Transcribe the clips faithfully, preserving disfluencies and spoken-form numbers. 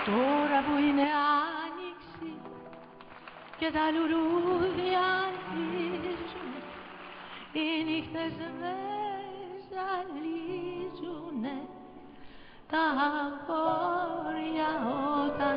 Τώρα που είναι άνοιξη και τα λουλούδια αρχίζουν, οι νύχτες με ζαλίζουνε, τα αγόρια όταν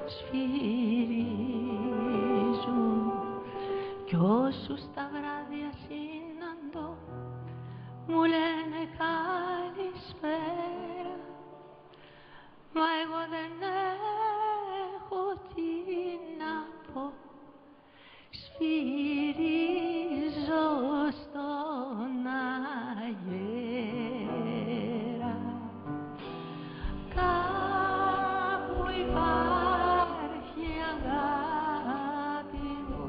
σφυρίζουν. Κι όσους τα βράδια συναντώ μου λένε καλησπέρα, μα εγώ δεν έχω τι να πω, σφυρίζω στον αγέρα. Κάπου υπάρχει αγάπη μου,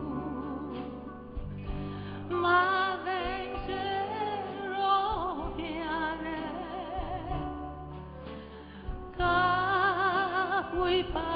μα δεν ξέρω ποια είναι. Κάπου υπάρχει